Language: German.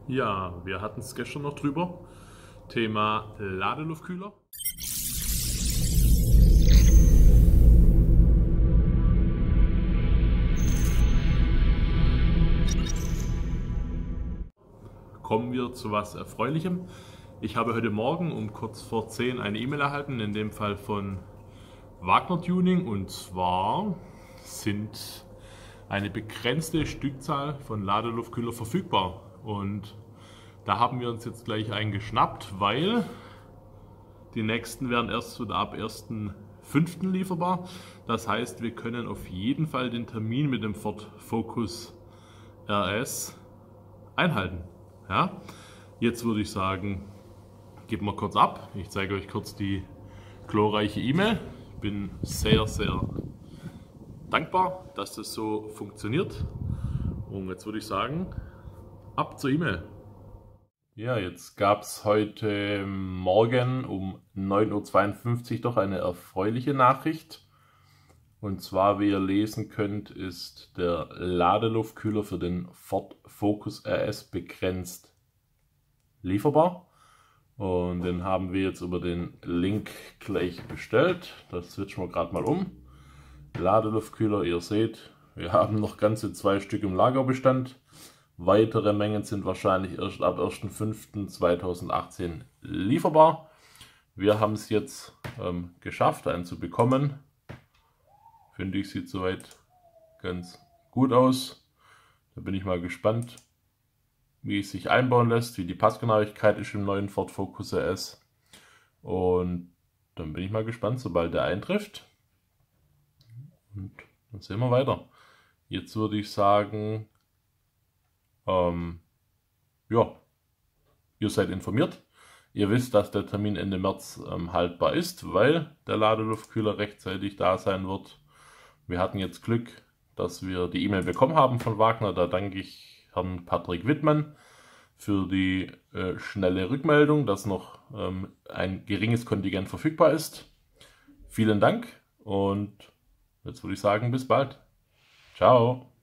Ja, wir hatten es gestern noch drüber. Thema Ladeluftkühler. Kommen wir zu was Erfreulichem. Ich habe heute Morgen um kurz vor 10 eine E-Mail erhalten, in dem Fall von Wagner Tuning, und zwar sind eine begrenzte Stückzahl von Ladeluftkühler verfügbar. Und da haben wir uns jetzt gleich einen geschnappt, weil die nächsten werden erst wieder ab 1.5. lieferbar. Das heißt, wir können auf jeden Fall den Termin mit dem Ford Focus RS einhalten. Ja? Jetzt würde ich sagen, geben wir kurz ab. Ich zeige euch kurz die glorreiche E-Mail. Ich bin sehr, sehr dankbar, dass das so funktioniert. Und jetzt würde ich sagen, ab zur E-Mail. Ja, jetzt gab es heute Morgen um 9:52 Uhr doch eine erfreuliche Nachricht. Und zwar, wie ihr lesen könnt, ist der Ladeluftkühler für den Ford Focus RS begrenzt lieferbar. Und den haben wir jetzt über den Link gleich bestellt. Das switchen wir gerade mal um. Ladeluftkühler, ihr seht, wir haben noch ganze 2 Stück im Lagerbestand. Weitere Mengen sind wahrscheinlich erst ab 1.5.2018 lieferbar. Wir haben es jetzt geschafft, einen zu bekommen. Finde ich, sieht soweit ganz gut aus. Da bin ich mal gespannt, wie es sich einbauen lässt, wie die Passgenauigkeit ist im neuen Ford Focus RS. Und dann bin ich mal gespannt, sobald der eintrifft. Und dann sehen wir weiter. Jetzt würde ich sagen, ja, ihr seid informiert. Ihr wisst, dass der Termin Ende März haltbar ist, weil der Ladeluftkühler rechtzeitig da sein wird. Wir hatten jetzt Glück, dass wir die E-Mail bekommen haben von Wagner. Da danke ich Herrn Patrick Wittmann für die schnelle Rückmeldung, dass noch ein geringes Kontingent verfügbar ist. Vielen Dank und jetzt würde ich sagen, bis bald. Ciao.